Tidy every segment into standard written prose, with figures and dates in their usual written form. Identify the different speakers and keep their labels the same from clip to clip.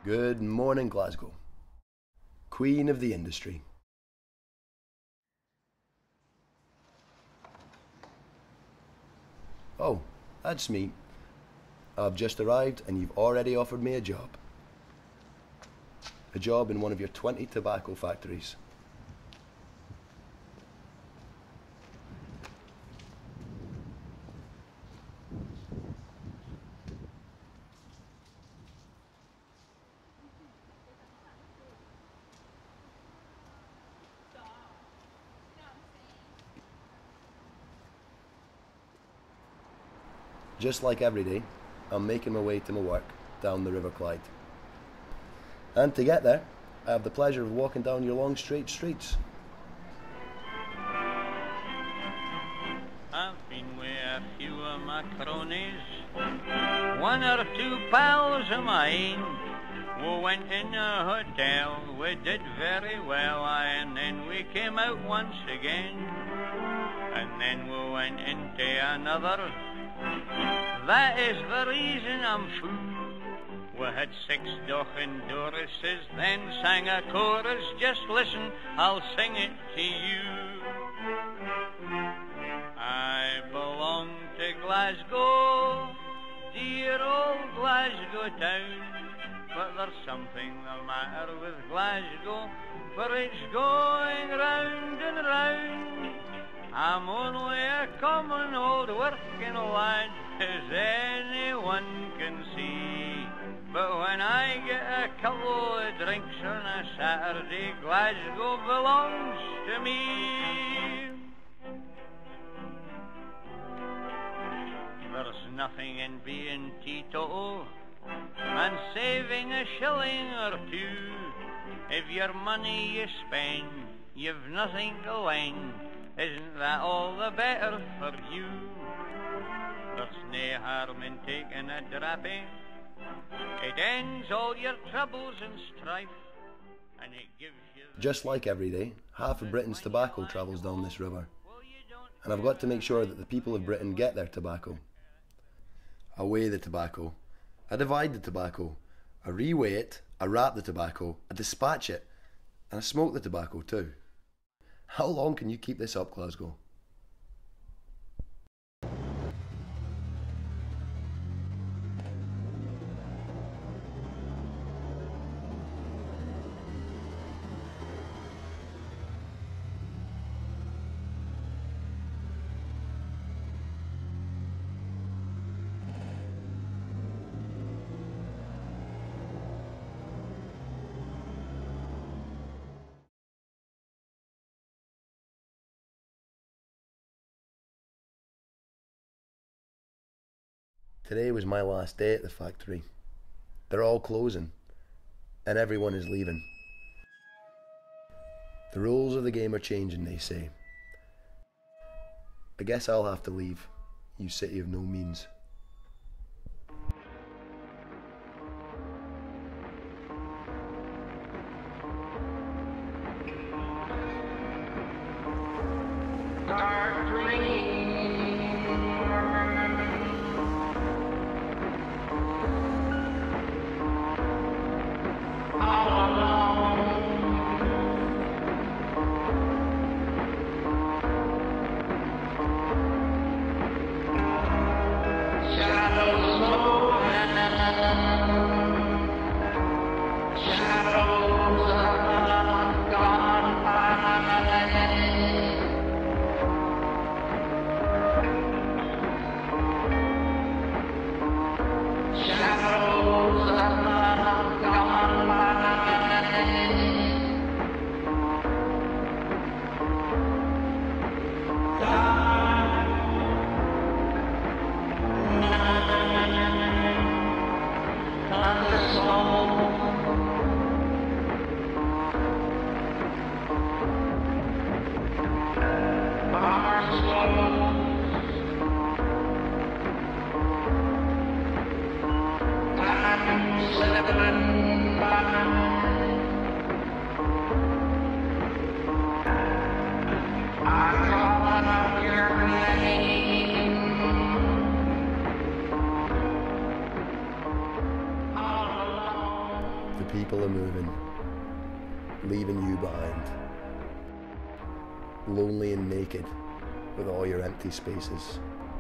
Speaker 1: Good morning, Glasgow. Queen of the industry. Oh, that's me. I've just arrived and you've already offered me a job. A job in one of your 20 tobacco factories. Just like every day, I'm making my way to my work down the River Clyde. And to get there, I have the pleasure of walking down your long straight streets.
Speaker 2: I've been with a few of my cronies, one or two pals of mine. We went in a hotel, we did very well, and then we came out once again. And then we went into another. That is the reason I'm fool. We had 6 Dochin Dorises, then sang a chorus. Just listen, I'll sing it to you. I belong to Glasgow, dear old Glasgow town. But there's something the matter with Glasgow, for it's going round and round. I'm only a common old working lad, as anyone can see. But when I get a couple of drinks on a Saturday, Glasgow belongs to me. There's nothing in being teetotal and saving a shilling or two. If your money you spend, you've nothing to lend. Isn't that all the better for you? There's no harm in taking a drappie. It ends all your troubles and strife, and it gives you...
Speaker 1: Just like every day, half of Britain's tobacco travels down this river. And I've got to make sure that the people of Britain get their tobacco. I weigh the tobacco. I divide the tobacco. I reweigh it. I wrap the tobacco. I dispatch it. And I smoke the tobacco too. How long can you keep this up, Glasgow? Today was my last day at the factory. They're all closing, and everyone is leaving. The rules of the game are changing, they say. I guess I'll have to leave, you city of no means. people are moving, leaving you behind. Lonely and naked with all your empty spaces.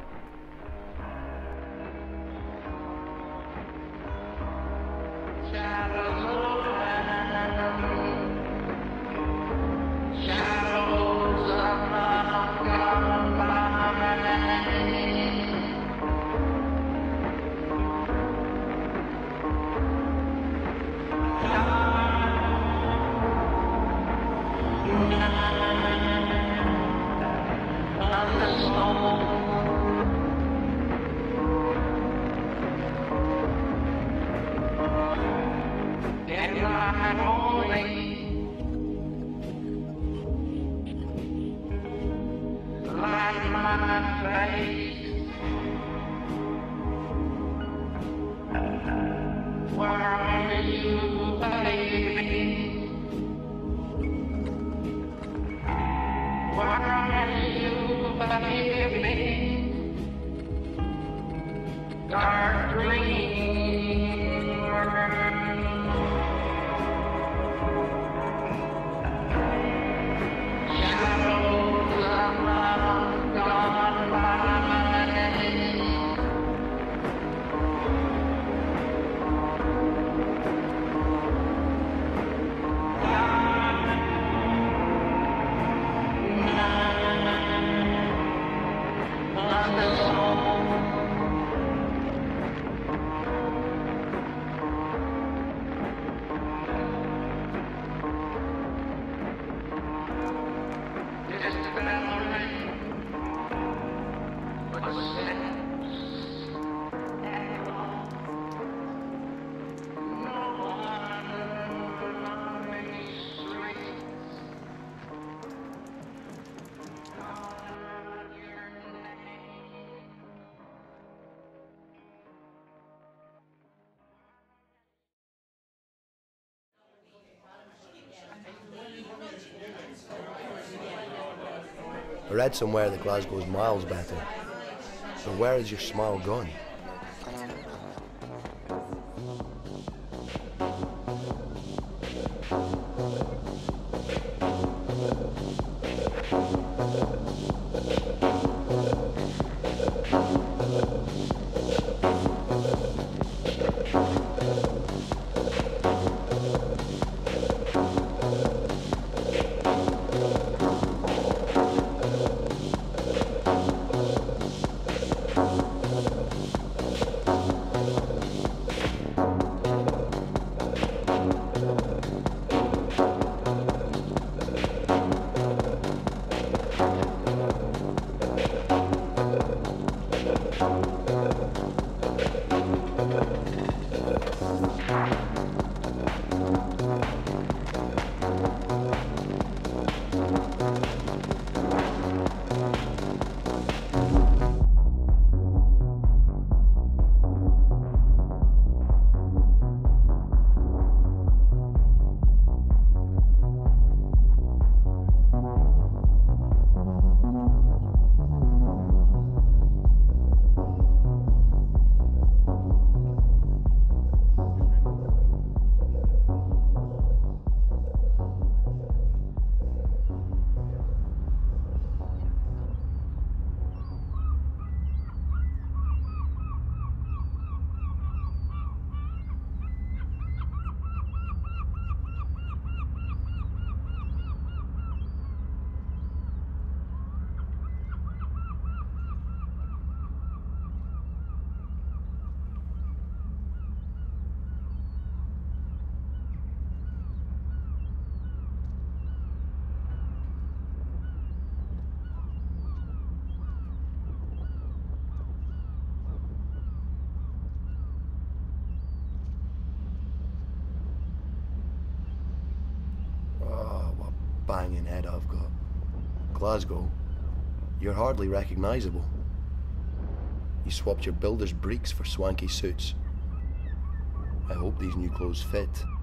Speaker 1: I read somewhere that Glasgow's miles better. So where is your smile gone? Banging head I've got. Glasgow, you're hardly recognisable. You swapped your builder's breeks for swanky suits. I hope these new clothes fit.